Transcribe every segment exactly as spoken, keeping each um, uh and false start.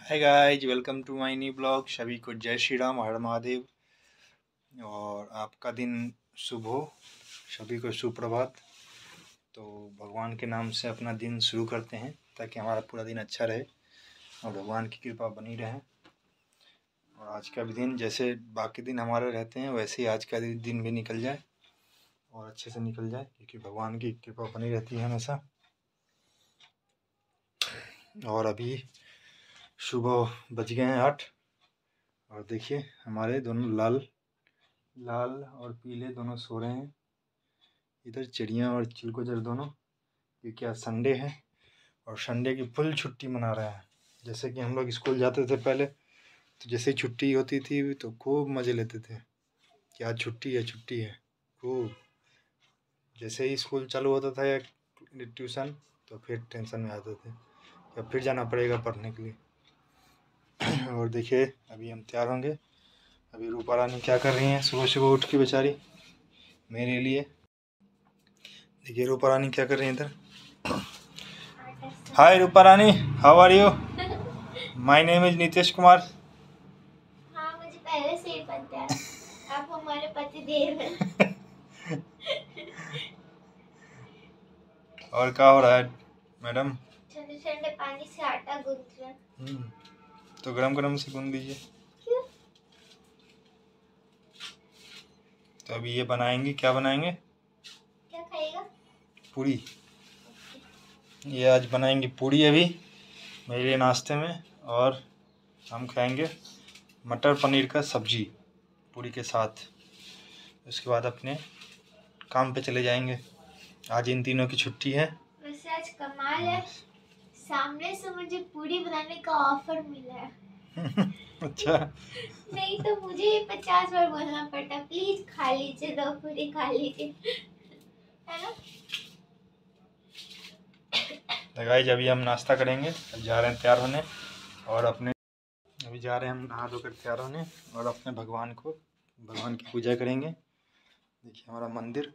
Hi guys, welcome to my new blog. सभी को जय श्री राम, हर महादेव और आपका दिन शुभ हो। सभी को सुप्रभात। तो भगवान के नाम से अपना दिन शुरू करते हैं ताकि हमारा पूरा दिन अच्छा रहे और भगवान की कृपा बनी रहे। और आज का भी दिन जैसे बाकी दिन हमारे रहते हैं वैसे ही आज का दिन भी निकल जाए और अच्छे से निकल जाए, क्योंकि भगवान की कृपा बनी रहती है हमेशा। और अभी सुबह बज गए हैं आठ और देखिए हमारे दोनों लाल लाल और पीले दोनों सो रहे हैं। इधर चिड़िया और चिलगोजर दोनों, क्योंकि आज संडे है और संडे की फुल छुट्टी मना रहे हैं। जैसे कि हम लोग स्कूल जाते थे पहले, तो जैसे ही छुट्टी होती थी तो खूब मज़े लेते थे कि आज छुट्टी है छुट्टी है खूब। जैसे ही स्कूल चालू होता था या ट्यूशन तो फिर टेंशन में आते थे कि अब फिर जाना पड़ेगा पढ़ने के लिए। और देखिए अभी हम तैयार होंगे। अभी रूपा रानी क्या कर रही हैं सुबह सुबह उठ के बेचारी मेरे लिए। देखिए रूपा रानी क्या कर रही है इधर। Hi Rupa Rani, how are you? My name is Nitish Kumar. हाँ, मुझे पहले से ही पता है आप हमारे पति देव हैं। और क्या हो रहा है मैडम? ठंडे ठंडे पानी से आटा गूंथ रहे हैं। तो गरम गरम से गूंद दीजिए। क्यों? तो अभी ये बनाएंगे, क्या बनाएंगे? क्या खाएगा? पूरी। ये आज बनाएंगे पूरी अभी मेरे लिए नाश्ते में, और हम खाएंगे मटर पनीर का सब्जी पूरी के साथ। उसके बाद अपने काम पे चले जाएंगे। आज इन तीनों की छुट्टी है। वैसे आज कमाल है, सामने से मुझे पूरी बनाने का ऑफर मिला है। अच्छा। नहीं तो मुझे पचास बार बोलना पड़ता प्लीज खा लीजिए, दो पूरी खा लीजिए, है ना? गाइस अभी हम नाश्ता करेंगे, जा रहे हैं तैयार होने और अपने अभी जा रहे हैं हम नहा धोकर तैयार होने और अपने भगवान को भगवान की पूजा करेंगे। देखिए हमारा मंदिर,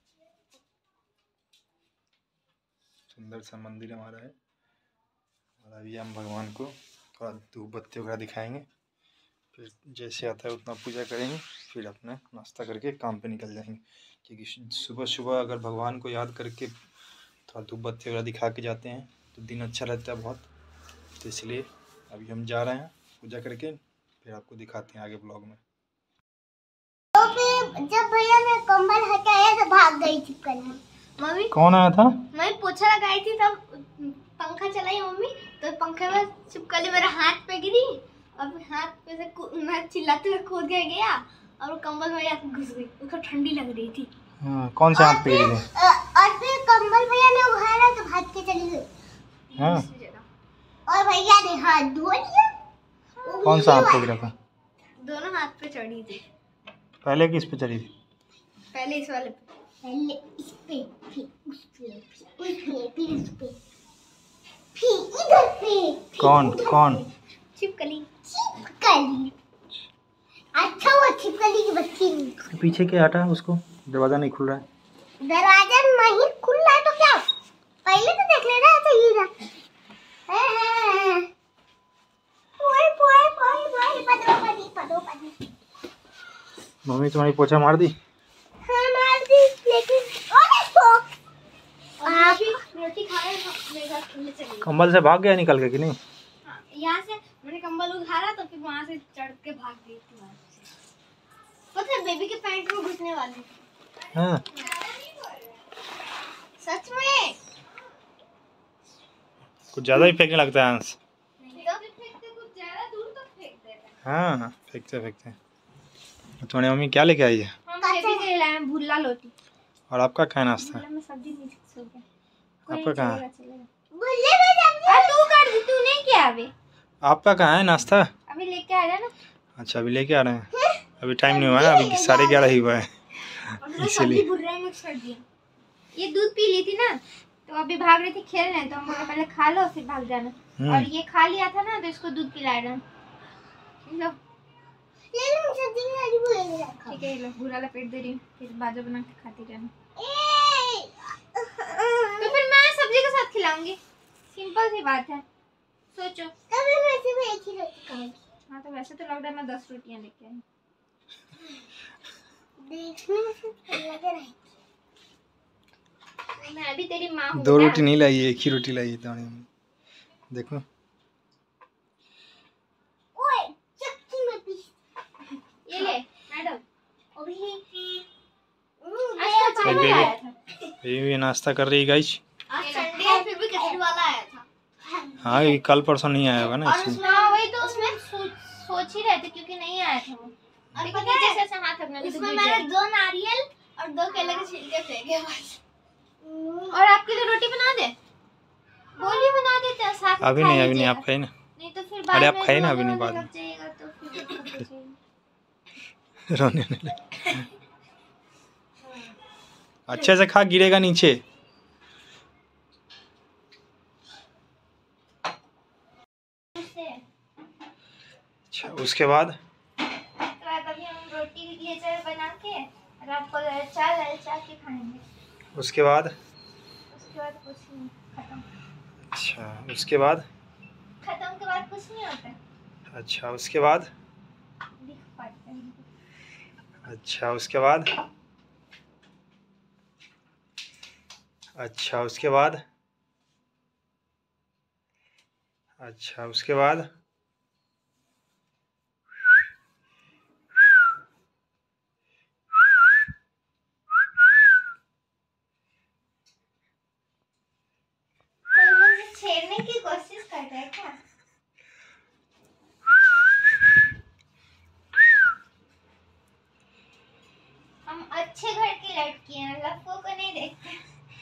सुंदर सा मंदिर हमारा है। और अभी हम भगवान को थोड़ा धूप बत्ती वगैरह दिखाएंगे, फिर जैसे आता है उतना पूजा करेंगे, फिर अपना नाश्ता करके काम पे निकल जाएंगे। क्योंकि सुबह सुबह अगर भगवान को याद करके थोड़ा धूप बत्ती वगैरह दिखा के जाते हैं तो दिन अच्छा रहता है बहुत। तो इसलिए अभी हम जा रहे हैं पूजा करके, फिर आपको दिखाते हैं आगे ब्लॉग में। तो फिर जब भैया ने कंबल हटाया तो भाग गई छिपकली। मम्मी कौन आया था? मैं पोछा लगाई थी तब पंखा चलाई मम्मी, तो पंखे में छिपकली मेरे हाथ पे गिरी और हाथ पे से मैं चिल्लाते हुए कूद के गया और वो कंबल में आके घुस गई। उसको ठंडी लग रही थी। हाँ, कौन से हाथ पे गिरी? और फिर कंबल भैया ने उठाया तो भाग के चली गई। हाँ। और भैया ने हाथ धो लिया। कौन सा हाथ पे गिरा था? दोनों हाथ पे चढ़ी थी। पहले किस पे चढ़ी थी? पहले इस वाले पे, पहले इस पे, फिर उस पे, फिर उस पे, फिर इस पे, फिर इधर पे। कौन कौन? छिपकली। छिपकली। अच्छा वो छिपकली की बच्ची। पीछे क्या हटा, उसको दरवाजा नहीं खुल रहा है। दरवाजा नहीं खुल रहा है तो क्या? पहले तो देख लेना ऐसे ही ना। पोए पोए पोए पोए पदो पदी पदो पदी। मम्मी तुम्हारी पोछा मार दी? हाँ मार दी, लेकिन अरे तो आप रोटी खाए मेरे साथ खेलने चली। कंबल से भाग गया निकल के कि नहीं? हाँ, यहाँ से मैंने कंबल उठाया तो फिर वहाँ से चढ़ के भाग गई थी। पता है बेबी के पैंट में घुसने वाली। हाँ। सच में कुछ ज्यादा ही फेंकने लगता है अंश। नहीं तो फेंकते कुछ ज्यादा दूर तक फेंक देता है। हाँ फेंकते फेंकते। तुम्हारी मम्मी क्या लेके आई है? हम बेबी के लिए लाए हैं भुल्ला लोटी। और आपका क्या नाश्ता है? भुल्ला में सब्जी नहीं सो गया। आपका कहाँ है? भुल्ले में सब्जी आ तू कर दी, तू नहीं किया अभी। आपका कहाँ है नाश्ता? अभी लेके आ जा ना। अच्छा अभी लेके आ रहे हैं। अभी टाइम नहीं हुआ है, अभी साढ़े ग्यारह ही हुआ है इसीलिए। भुर्रा मिक्स कर दिया। ये दूध पी ली थी ना तो अभी भाग रही थी खेलने, तो हम बोले पहले खा लो फिर भाग जाना। और ये खा लिया था ना तो इसको दूध पिला रहा। लो ले लो सब्जी वाली भुर्रा। ठीक है लो भुर्रा लपेट दे रही हूँ, फिर बाजू बना के खाती रहना। तो फिर मैं सब्जी के साथ खिलाऊंगी, सिंपल सी बात है। सोचो कभी मैं से एक ही रोटी खाऊंगी। हाँ तो वैसे तो लॉकडाउन में दस रोटियां लेके आई। देखने में सिर्फ लग रहा है। मैं अभी तेरी माँ हूँ। दो रोटी नहीं लाई, एक ही रोटी लाई है। देखो ओए चक्की में पीस। ये ले मैडम। अभी ये नाश्ता कर रही है गाइस। आज संडे है फिर भी कचरी वाला आया था। हाँ ये कल परसों नहीं आया होगा ना इसमें। हाँ वही तो उसमें सोच, सोच ही रहे थे क्योंकि नहीं आया था वो। और पता है जैसे हाथ रखना इसमें मैंने दो नारियल और दो केले के छिलके फेंके बस। और आपके लिए रोटी बना दे। बोली बना देते हैं साथ में। अभी नहीं अभी नहीं आप खाए ना। नहीं तो फिर बाद अरे में आप खाए ना अभी नहीं बाद में। जाएगा तो फिर रोने लगे। अच्छे से खा, गिरेगा नीचे। अच्छा उसके बाद अभी हम रोटी ले चल बना के और आपको चाय लाल चाय के खाएंगे। उसके बाद उसके बाद कुछ नहीं, खत्म। अच्छा उसके बाद खत्म के बाद कुछ नहीं होता। अच्छा उसके बाद दिख पाते हैं। अच्छा उसके बाद अच्छा उसके बाद अच्छा उसके बाद कोई मुझे छेड़ने की कोशिश कर रहा है क्या? हम अच्छे घर की लड़की हैं, लड़कों को नहीं देखते।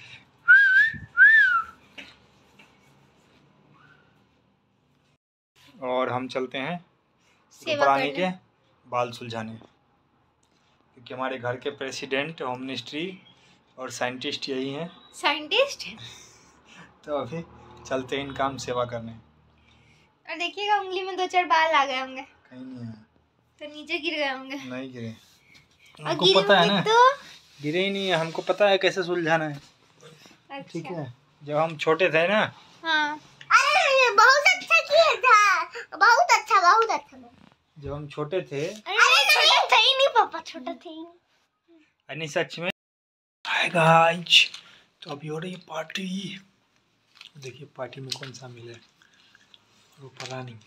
और हम चलते हैं सेवा प्राणी करने। के बाल सुलझाने, क्योंकि हमारे घर के प्रेसिडेंट, होम मिनिस्ट्री और साइंटिस्ट यही हैं। साइंटिस्ट? तो अभी चलते हैं इनका हम सेवा करने। और देखिएगा उंगली में दो चार बाल आ गए होंगे। कहीं नहीं है। तो नीचे गिर गए होंगे। नहीं गिरे, और हमको गिरे पता है ना। तो गिरे ही नहीं है, हमको पता है कैसे सुलझाना है। अच्छा। ठीक है, जब हम छोटे थे ना। हाँ अरे बहुत अच्छा किया था, बहुत अच्छा बहुत अच्छा। जब हम छोटे थे। अरे छोटा था ही नहीं पापा, छोटा थे ही नहीं। नहीं सच में। हाय गाइस, तो अभी हो रही है पार्टी। देखिए पार्टी में कौन सा मिले, वो पता नहीं।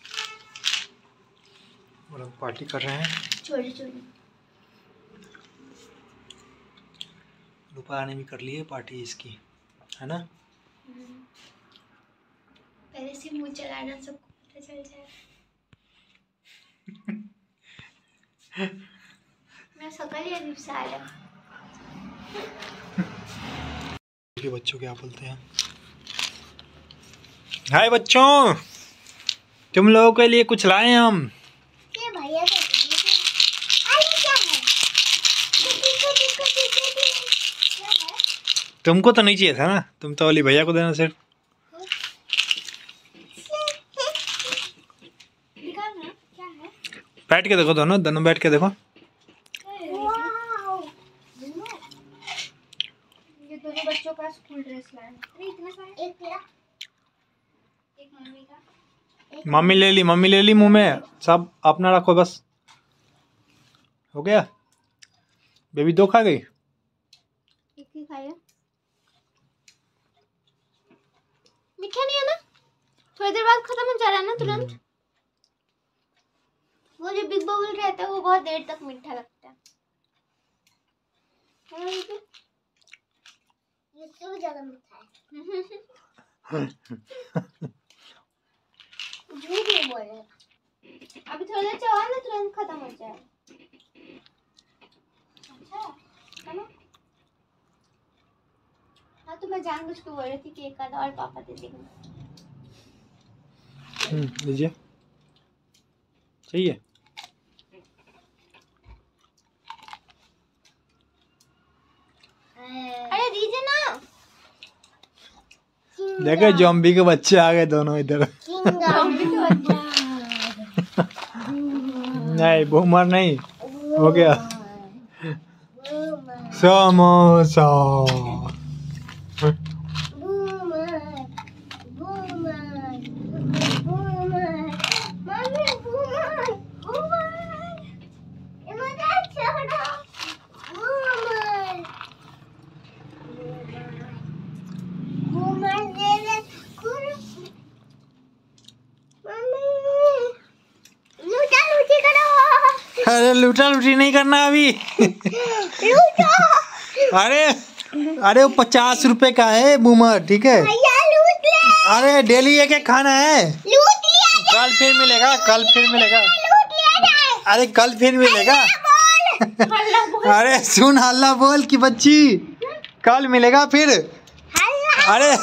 और हम पार्टी कर रहे हैं। चोरी चोरी रूपा ने भी कर ली है पार्टी इसकी, है ना। पहले से मुंह चलाना सबको पता चल जाए। मैं सकल ही अजीब सा आया। के बच्चों क्या बोलते हैं। हाय बच्चों, तुम लोगों के लिए कुछ लाए हैं हम। ये भैया का अरे क्या है? क्या है? तुमको तो नहीं चाहिए था ना, तुम तो वाली भैया को देना सिर्फ। क्या है? बैठ के देखो, दोनों दोनों बैठ के देखो। ये दोनों बच्चों का स्कूल ड्रेस लाए। अरे इतने सारे। एक तेरा, एक मम्मी का। मम्मी ले ली, मम्मी ले ली मुंह में, सब अपना रखो बस। हो गया, बेबी दो खा गई। एक ही खाया। मीठा नहीं है ना, थोड़ी देर बाद खत्म हो जा रहा है ना तुरंत। वो जो बिग बबल रहता है वो बहुत देर तक मीठा लगता है। ये इससे भी ज्यादा मीठा है। झूठ नहीं बोल रहे। अभी थोड़ा देर चलाओ ना, तुरंत खत्म हो जाएगा। अच्छा है ना। हाँ तो मैं जानबूझ के बोल रही थी कि एक आधा और पापा दे देंगे। हम्म लीजिए, चाहिए। अरे दीजिए ना। देखो जॉम्बी के बच्चे आ गए दोनों इधर। जॉम्बी के बच्चे। नहीं बूमर नहीं, हो गया समोसा। अरे लूटा लूटी नहीं करना अभी। अरे अरे वो पचास रुपए का है बूमर, ठीक है। अरे डेली एक एक खाना है। कल फिर मिलेगा, कल फिर मिलेगा। अरे कल फिर मिलेगा। अरे सुन हल्ला बोल की बच्ची, कल मिलेगा फिर। अरे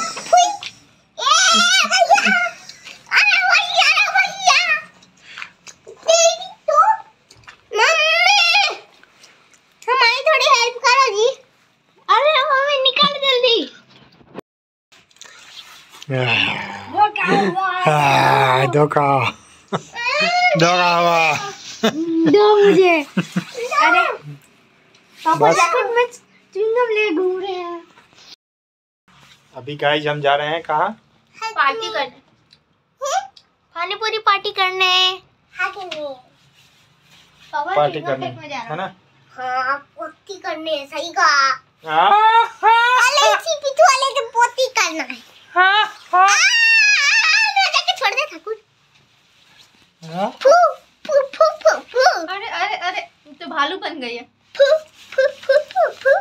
धोखा धोखा हुआ दो मुझे। अरे पापा जैकेट में च्युइंगम ले घूम रहे हैं। अभी गाइस हम जा रहे हैं कहाँ? पार्टी करने, पानी पूरी पार्टी करने। हाँ कि नहीं? पापा पार्टी करने है ना? हाँ पोती करने, सही कहा। हाँ अरे इसी पिछू वाले से पोती करना है। हाँ हाँ छोड़ दे ठाकुर। हाँ? फू फू फू फू फू। अरे अरे अरे तो भालू बन गई है। फू फू फू फू फू।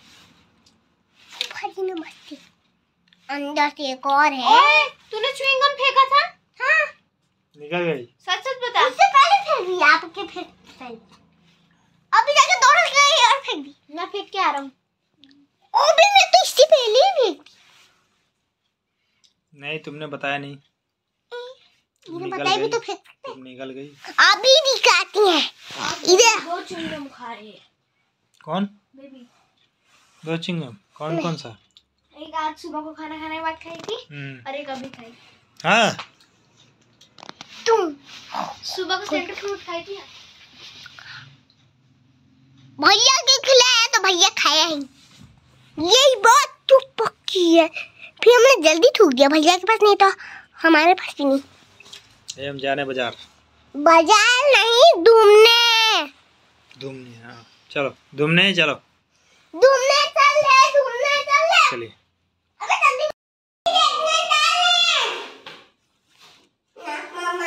भारी ने मस्ती। अंदर से एक और है। ओए तूने च्युइंगम फेंका था? हाँ। निकल गई। सच सच बता। उससे पहले फेंक दी, आपके फेंक। अभी जाके दौड़ गई और फेंक दी। मैं फेंक के आ रहा हूँ। ओ भी मैं तो इससे पहले ही फेंक दी। नहीं तुमने बताया नहीं। मुझे बताया भी तो फेंक सकते। तुम निकल गई। अभी दिखाती है। इधर दो च्युइंगम खा रही है। कौन? बेबी। दो च्युइंगम? कौन कौन सा? एक आज सुबह को खाना खाने के बाद खाई थी और एक अभी खाई। हाँ तुम सुबह को सेंटर फ्रूट खाई थी। भैया के खिलाया तो भैया खाया ही। यही बात तो पक्की है। फिर हमने जल्दी थूक दिया, भैया के पास नहीं तो हमारे पास भी नहीं। ये हम जाने बाजार। बाजार नहीं, घूमने। घूमने? हाँ चलो घूमने चलो। घूमने चल रहे, घूमने चल रहे। चलिए। अबे जल्दी देखने चले। ना मामा।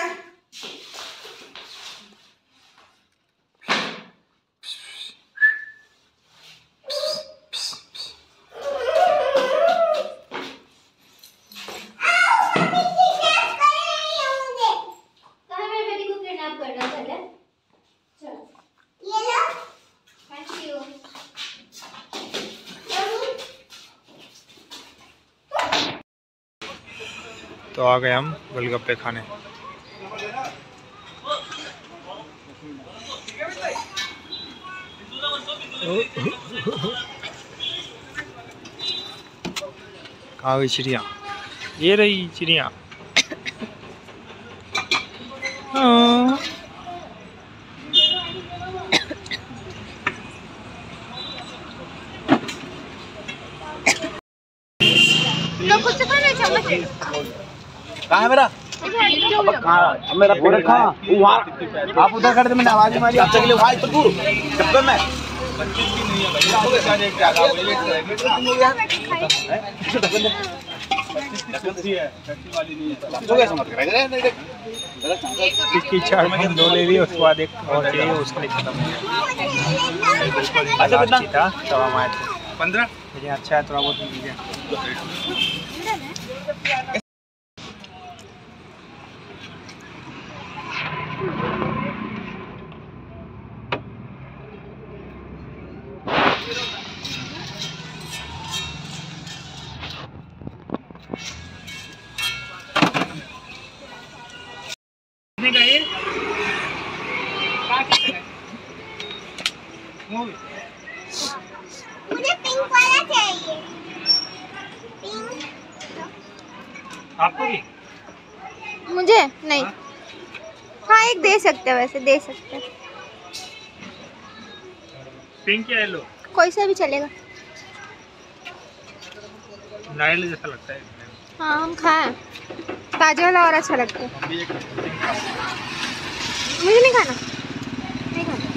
तो आ गए हम गोलगप्पे खाने। कहाँ गई चिड़िया? ये रही चिड़िया। हाँ। कहाँ है मेरा? कहाँ मेरा वो रखा वहाँ, आप उधर कर दे, मैंने आवाज मारी आपसे के लिए वहाँ इतना दूर डब्बे में। इसकी चार में दो ले रही, उसके बाद एक और चाहिए, उसके लिए खत्म हो गया। अच्छा कितना था? तवा मार पंद्रह। लेकिन अच्छा है, थोड़ा बहुत मिल गया। मुझे पिंक वाला चाहिए। पिंक। आपको भी? मुझे नहीं। हाँ, हाँ एक दे सकते हैं, वैसे दे सकते हैं। पिंक या येलो? कोई सा भी चलेगा। नारियल जैसा लगता है। हाँ हम खाएं, ताजा वाला और अच्छा लगता है। मुझे नहीं खाना, नहीं खाना।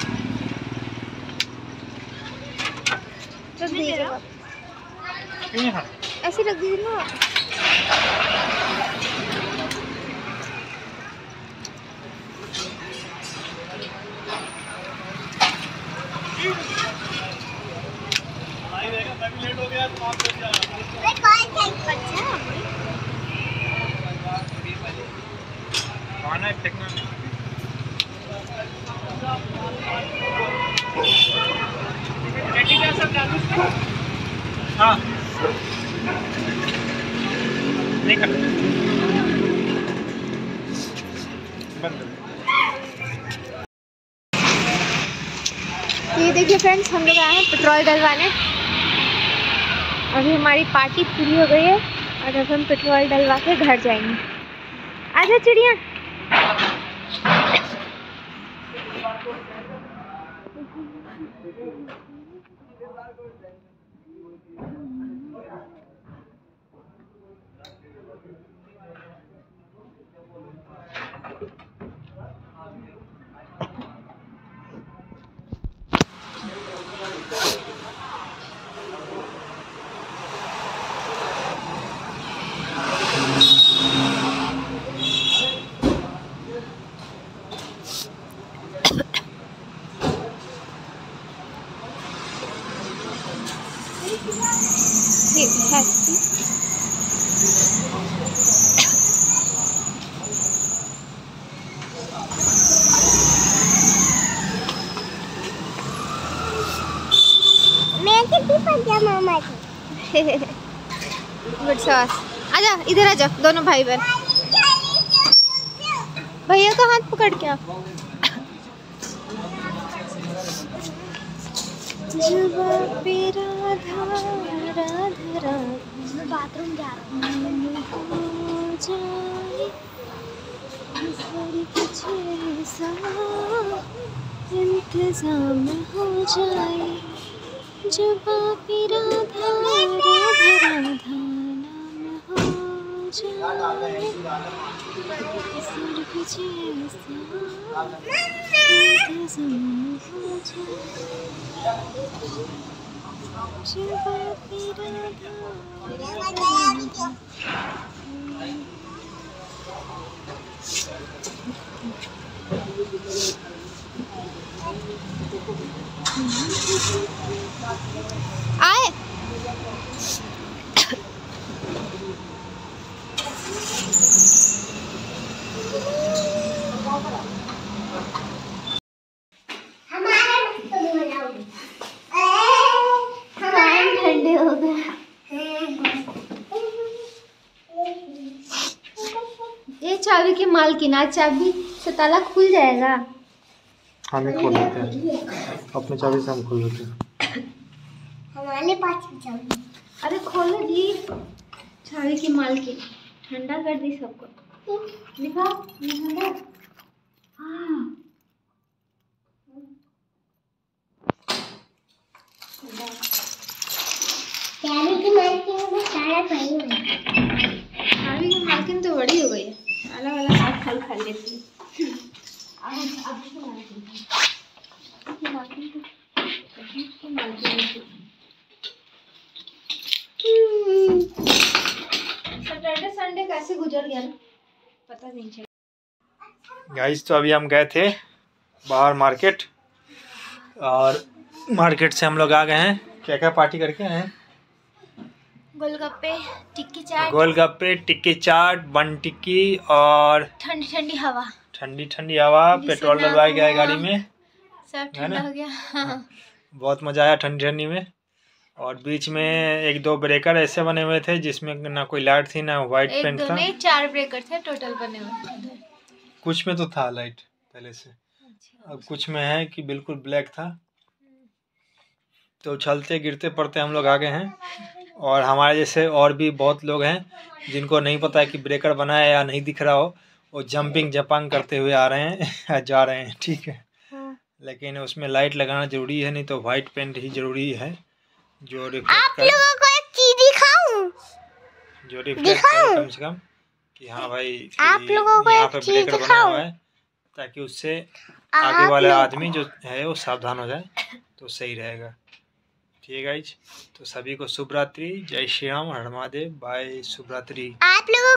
रख दीजिए, ऐसे रख दीजिए ना। खाना है फेंकना नहीं। हाँ नहीं कर बंद। ये देखिए फ्रेंड्स, हम लोग आए हैं पेट्रोल डलवाने। अभी हमारी पार्टी पूरी हो गई है और अब हम पेट्रोल डलवा के घर जाएंगे। आजा चिड़िया। गुड सॉस। आजा इधर आजा, दोनों भाई बहन। भैया का हाथ पकड़ के आ। बाथरूम जा इंतजाम हो जाए जब राधा राधा राधा नाम हो जाए स्वर्ग जैसा इंतजाम हो जाए जब राधा। आए ठंडे हो गए। ये चाबी की मालकिन, आज चाबी से ताला खुल जाएगा। हम ही खोल देते हैं अपने चाबी से, हम खोल देते हैं हमारे पास चाबी। अरे खोलो जी, चाबी की मालकिन ठंडा कर दी सबको। निकाल निकाल। हाँ चाबी की मालकिन में ताला सही है। चाबी की मालकिन तो बड़ी हो गई है, ताला वाला साथ फल खा लेती है। अब अब की मालकिन की मालकिन की मालकिन सैटरडे संडे कैसे गुजर गया ना पता नहीं चला। गाइस तो अभी हम गए थे बाहर मार्केट, और मार्केट से हम लोग आ गए हैं। क्या क्या पार्टी करके आए हैं? गोलगप्पे, टिक्की चाट, गोलगप्पे, टिक्की चाट, बन टिक्की और ठंडी ठंडी हवा, ठंडी ठंडी हवा। पेट्रोल डलवाया गया है गाड़ी में, सब ठंडा हो गया। हाँ। बहुत मजा आया ठंडी ठंडी में। और बीच में एक दो ब्रेकर ऐसे बने हुए थे जिसमें ना कोई लाइट थी ना व्हाइट पेंट था। नहीं, चार ब्रेकर थे टोटल बने हुए। कुछ में तो था लाइट पहले से, अब कुछ में है कि बिल्कुल ब्लैक था। तो चलते गिरते पड़ते हम लोग आगे हैं, और हमारे जैसे और भी बहुत लोग हैं जिनको नहीं पता है कि ब्रेकर बना है या नहीं दिख रहा हो, वो जंपिंग जपांग करते हुए आ रहे हैं जा रहे हैं, ठीक है। हाँ। लेकिन उसमें लाइट लगाना जरूरी है, नहीं तो वाइट पेंट ही जरूरी है जो रिफ्लेक्ट करे। आप लोगों को एक चीज दिखाऊं? जो रिफ्लेक्ट करे कम से कम कि हाँ भाई आप लोगों को यहाँ पे ब्रेकर बना हुआ है, ताकि उससे आगे वाले आदमी जो है वो सावधान हो जाए तो सही रहेगा। ठीक है गाइज, तो सभी को शुभ रात्रि, जय श्री राम, हर महादेव, बाय, शुभ रात्रि। आप लोगों